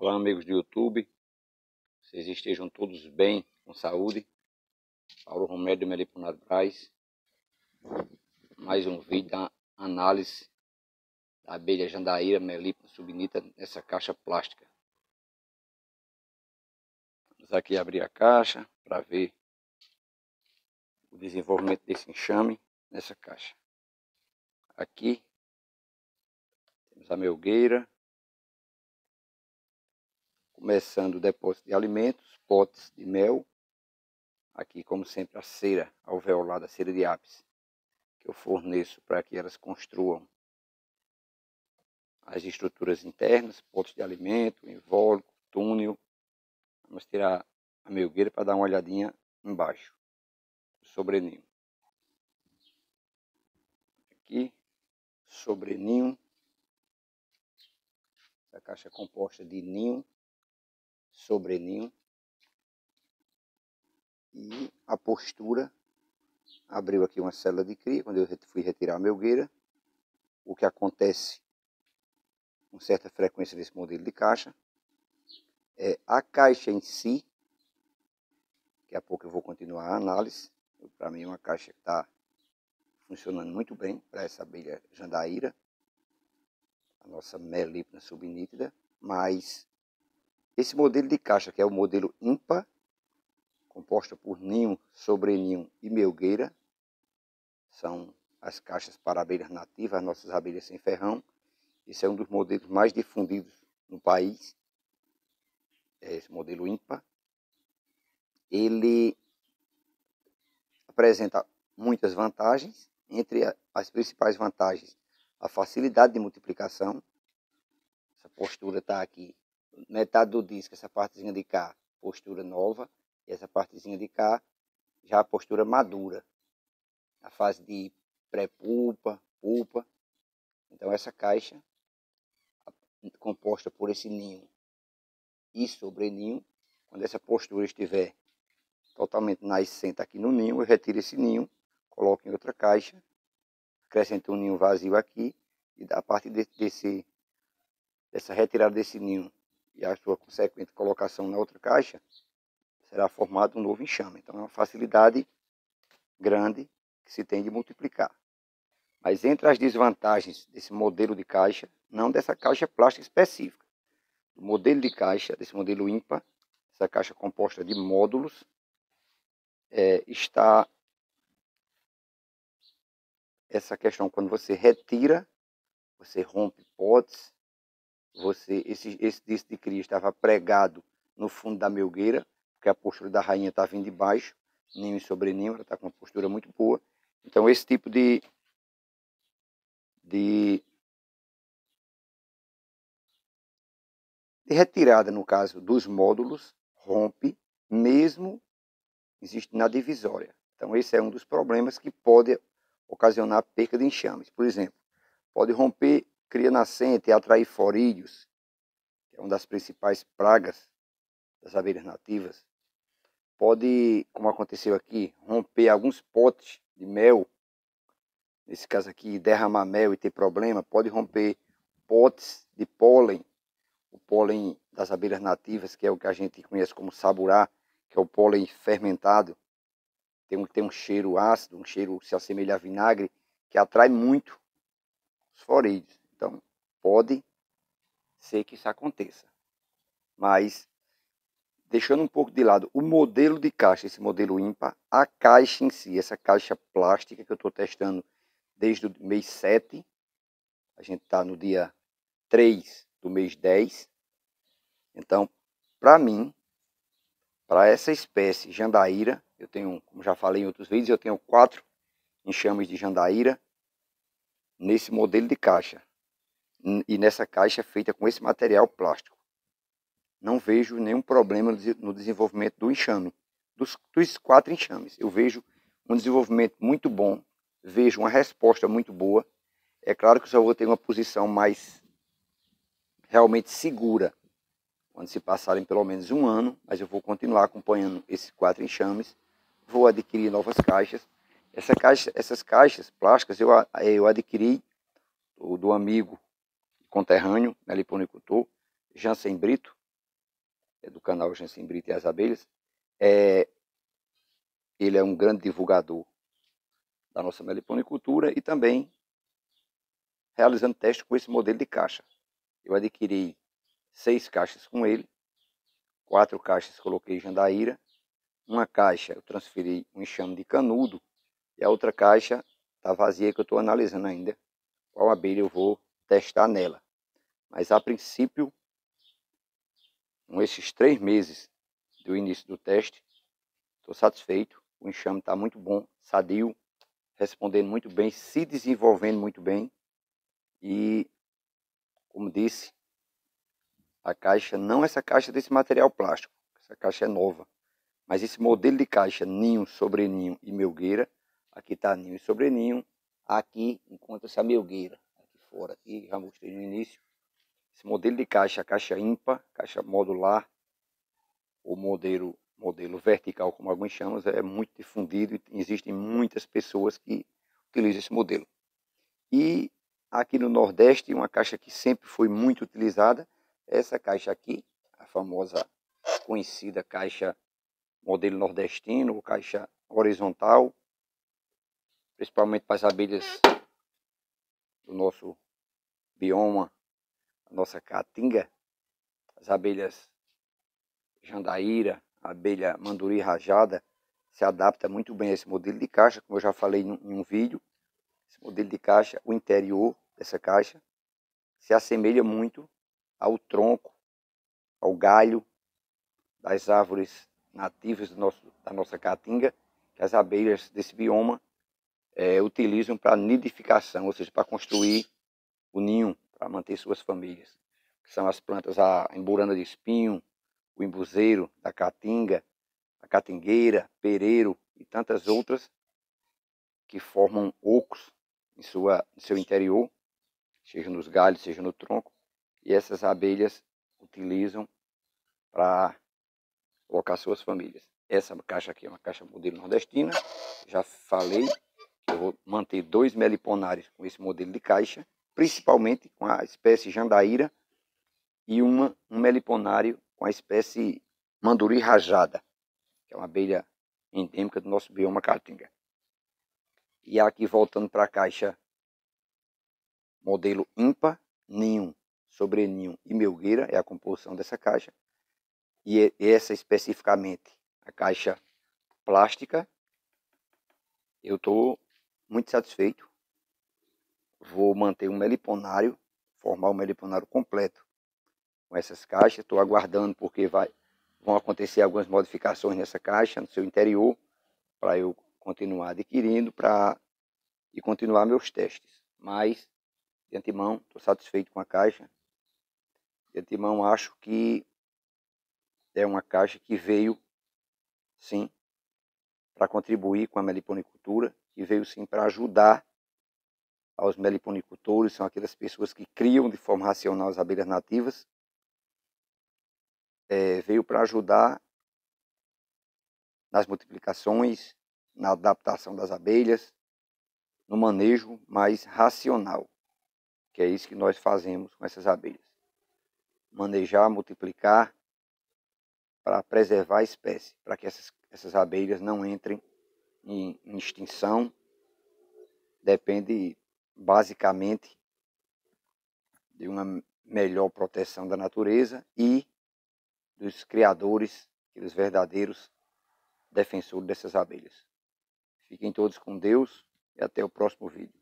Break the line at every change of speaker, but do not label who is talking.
Olá, amigos do YouTube, vocês estejam todos bem, com saúde. Paulo Romero de Melipona Braz, mais um vídeo da análise da abelha Jandaíra Melipona subnita nessa caixa plástica. Vamos aqui abrir a caixa para ver o desenvolvimento desse enxame nessa caixa. Aqui temos a melgueira, começando o depósito de alimentos, potes de mel. Aqui, como sempre, a cera alveolada, a cera de ápice, que eu forneço para que elas construam as estruturas internas, potes de alimento, invólucro, túnel. Vamos tirar a melgueira para dar uma olhadinha embaixo, sobreninho. Aqui, sobreninho. Essa caixa é composta de ninho, sobreninho. E a postura, abriu aqui uma célula de cria, quando eu fui retirar a melgueira. O que acontece com certa frequência nesse modelo de caixa é a caixa em si. Daqui a pouco eu vou continuar a análise. Para mim é uma caixa que está funcionando muito bem para essa abelha Jandaíra, a nossa Melipona subnítida. Mas esse modelo de caixa, que é o modelo ímpar, composta por ninho, sobreninho e melgueira, são as caixas para abelhas nativas, as nossas abelhas sem ferrão. Esse é um dos modelos mais difundidos no país, é esse modelo ímpar. Ele apresenta muitas vantagens, entre as principais vantagens, a facilidade de multiplicação. Essa postura está aqui, metade do disco, essa partezinha de cá, postura nova, e essa partezinha de cá, já a postura madura, a fase de pré-pulpa, pulpa. Então essa caixa, composta por esse ninho e sobreninho, quando essa postura estiver totalmente nascente aqui no ninho, eu retiro esse ninho, coloco em outra caixa, acrescento um ninho vazio aqui, e a partir dessa retirada desse ninho e a sua consequente colocação na outra caixa, será formado um novo enxame. Então é uma facilidade grande que se tem de multiplicar. Mas entre as desvantagens desse modelo de caixa, não dessa caixa plástica específica, do modelo de caixa, desse modelo ímpar, essa caixa composta de módulos, está essa questão quando você retira, você rompe potes, esse disco de cria estava pregado no fundo da melgueira, porque a postura da rainha está vindo de baixo, ninho e sobreninho, ela está com uma postura muito boa. Então esse tipo de retirada, no caso dos módulos, rompe, mesmo existe na divisória. Então esse é um dos problemas que pode ocasionar perca de enxames. Por exemplo, pode romper cria nascente e atrair forídeos, que é uma das principais pragas das abelhas nativas. Pode, como aconteceu aqui, romper alguns potes de mel, nesse caso aqui, derramar mel e ter problema. Pode romper potes de pólen, o pólen das abelhas nativas, que é o que a gente conhece como saburá, que é o pólen fermentado. Tem um cheiro ácido, um cheiro que se assemelha a vinagre, que atrai muito os forídeos. Então, pode ser que isso aconteça. Mas, deixando um pouco de lado o modelo de caixa, esse modelo ímpar, a caixa em si, essa caixa plástica que eu estou testando desde o mês 7, a gente está no dia 3 do mês 10. Então, para mim, para essa espécie Jandaíra, eu tenho, como já falei em outros vídeos, eu tenho 4 enxames de Jandaíra nesse modelo de caixa. E nessa caixa feita com esse material plástico. Não vejo nenhum problema no desenvolvimento do enxame. Dos 4 enxames, eu vejo um desenvolvimento muito bom, vejo uma resposta muito boa. É claro que eu só vou ter uma posição mais realmente segura quando se passarem pelo menos um ano, mas eu vou continuar acompanhando esses 4 enxames, vou adquirir novas caixas. Essas caixas plásticas eu adquiri do amigo conterrâneo, meliponicultor, Jansen Brito, do canal Gensim Brito e as Abelhas, ele é um grande divulgador da nossa meliponicultura e também realizando testes com esse modelo de caixa. Eu adquiri 6 caixas com ele, 4 caixas coloquei jandaíra, uma caixa eu transferi um enxame de canudo e a outra caixa está vazia, que eu estou analisando ainda qual abelha eu vou testar nela. Mas a princípio, com esses 3 meses do início do teste, estou satisfeito. O enxame está muito bom, sadio, respondendo muito bem, se desenvolvendo muito bem. E, como disse, a caixa não é essa caixa desse material plástico, essa caixa é nova. Mas esse modelo de caixa ninho, sobreninho e melgueira, aqui está ninho e sobreninho, aqui encontra-se a melgueira, aqui fora, aqui já mostrei no início. Esse modelo de caixa, caixa ímpar, caixa modular, ou modelo vertical, como alguns chamam, é muito difundido e existem muitas pessoas que utilizam esse modelo. E aqui no Nordeste, uma caixa que sempre foi muito utilizada, é essa caixa aqui, a famosa, conhecida caixa modelo nordestino, ou caixa horizontal, principalmente para as abelhas do nosso bioma, a nossa caatinga, as abelhas jandaíra, a abelha manduri rajada, se adapta muito bem a esse modelo de caixa, como eu já falei em um vídeo. Esse modelo de caixa, o interior dessa caixa, se assemelha muito ao tronco, ao galho das árvores nativas da nossa caatinga, que as abelhas desse bioma utilizam para nidificação, ou seja, para construir o ninho, para manter suas famílias. Que são as plantas, a emburana de espinho, o embuzeiro da caatinga, a catingueira, pereiro e tantas outras que formam ocos em seu interior, seja nos galhos, seja no tronco, e essas abelhas utilizam para colocar suas famílias. Essa caixa aqui é uma caixa modelo nordestina, já falei que eu vou manter 2 meliponários com esse modelo de caixa, principalmente com a espécie jandaíra e um meliponário com a espécie manduri rajada, que é uma abelha endêmica do nosso bioma caatinga. E aqui voltando para a caixa modelo ímpar, ninho, sobreninho e melgueira é a composição dessa caixa. E essa especificamente, a caixa plástica, eu estou muito satisfeito. Vou manter um meliponário, formar um meliponário completo com essas caixas. Estou aguardando porque vão acontecer algumas modificações nessa caixa, no seu interior, para eu continuar adquirindo e continuar meus testes. Mas, de antemão, estou satisfeito com a caixa. De antemão, acho que é uma caixa que veio, sim, para contribuir com a meliponicultura, que veio, sim, para ajudar aos meliponicultores, são aquelas pessoas que criam de forma racional as abelhas nativas. Veio para ajudar nas multiplicações, na adaptação das abelhas, no manejo mais racional, que é isso que nós fazemos com essas abelhas. Manejar, multiplicar, para preservar a espécie, para que essas abelhas não entrem em extinção. Depende basicamente de uma melhor proteção da natureza e dos criadores, aqueles verdadeiros defensores dessas abelhas. Fiquem todos com Deus e até o próximo vídeo.